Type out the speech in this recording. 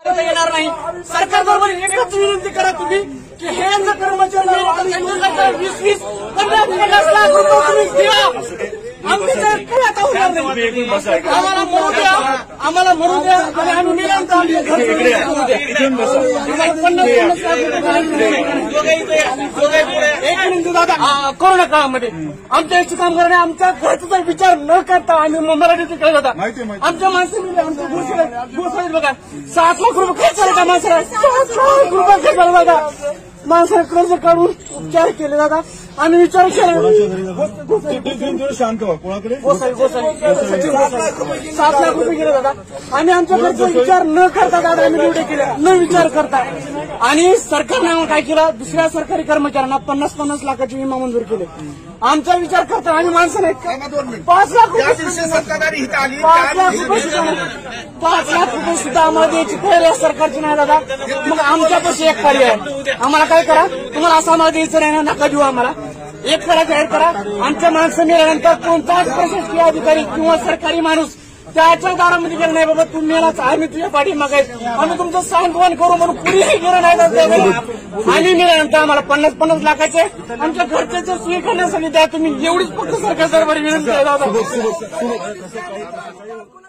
येणार नाही। सरकार बरोबर एकच विनंती करा तुम्ही की हे कर्मचारी 20-20, 50-50 लाख रुपये तुम्ही द्या। आमच्या काही आता होणार नाही। आम्हाला म्हणू द्या आणि आम्ही निरंतर एक मिनिट दादा, कोरोना काळामध्ये आमच्या इष्ट कामगारांनी आमच्या घरचा विचार न करता आम्ही मराठीत केला जाता। आमच्या माणसाने आमच्या गोसाळीत बघा 7 लाख रुपये खर्च झाला। माणसाला 7 लाख रुपये खर्च झाला बघा। माणसाला कर्ज काढून उपचार केले जातात। आम्ही विचार केला शांत व्हा कोणाकडे 7 लाख रुपये गेले जातात। आम्ही आमच्या घरचा विचार न करता दादा आम्ही निवडे केले न विचार करता। आणि सरकारने काय केलं, दुसऱ्या सरकारी कर्मचाऱ्यांना 50-50 लाखाची विमा मंजूर केले। आमचा विचार करता आम्ही माणसाने 5 लाख रुपये 5 लाख रुपये सुद्धा आम्हाला द्यायची तयारी सरकारची नाही दादा। मग आमच्यापाशी एक पर्याय आहे, आम्हाला काय करा, तुम्हाला असं आम्हाला द्यायचं नाही नका देऊ, आम्हाला एक करा जाहीर करा। आमच्या माणसं मेल्यानंतर कोणताच प्रशासकीय अधिकारी किंवा सरकारी माणूस त्याच्या दारामध्ये गेला नाही, बाबा तू मेलाच आम्ही तुझ्या पाठीमागे आम्ही तुमचं सांत्वन करू म्हणून कुणीही गेलं नाही। आम्ही मेल्यानंतर आम्हाला 50-50 लाखाचे आमच्या घरच्या सोयी करण्यासाठी द्या तुम्ही, एवढीच फक्त सरकार दरबारी विनंती आहे दादा।